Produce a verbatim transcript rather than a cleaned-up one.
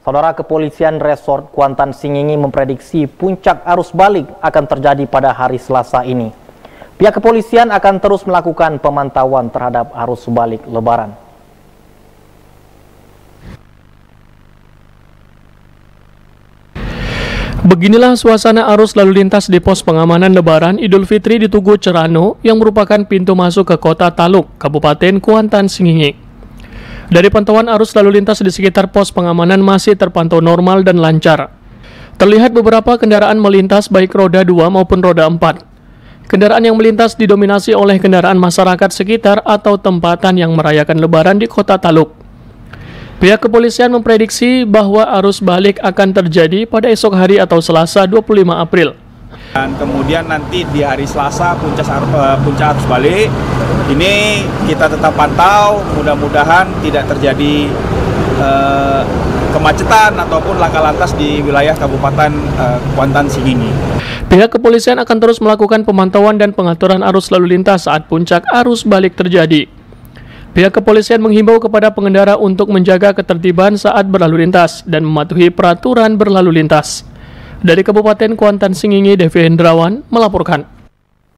Saudara, Kepolisian Resort Kuantan Singingi memprediksi puncak arus balik akan terjadi pada hari Selasa ini. Pihak kepolisian akan terus melakukan pemantauan terhadap arus balik Lebaran. Beginilah suasana arus lalu lintas di pos pengamanan Lebaran Idul Fitri di Tugu Cerano yang merupakan pintu masuk ke Kota Taluk, Kabupaten Kuantan Singingi. Dari pantauan arus lalu lintas di sekitar pos pengamanan masih terpantau normal dan lancar. Terlihat beberapa kendaraan melintas baik roda dua maupun roda empat. Kendaraan yang melintas didominasi oleh kendaraan masyarakat sekitar atau tempatan yang merayakan Lebaran di Kota Taluk. Pihak kepolisian memprediksi bahwa arus balik akan terjadi pada esok hari atau Selasa dua puluh lima April. Dan kemudian nanti di hari Selasa puncak puncak arus balik ini kita tetap pantau, mudah-mudahan tidak terjadi eh, kemacetan ataupun laka lantas di wilayah Kabupaten eh, Kuantan Singingi. Pihak kepolisian akan terus melakukan pemantauan dan pengaturan arus lalu lintas saat puncak arus balik terjadi. Pihak kepolisian menghimbau kepada pengendara untuk menjaga ketertiban saat berlalu lintas dan mematuhi peraturan berlalu lintas. Dari Kabupaten Kuantan Singingi, Devi Hendrawan melaporkan.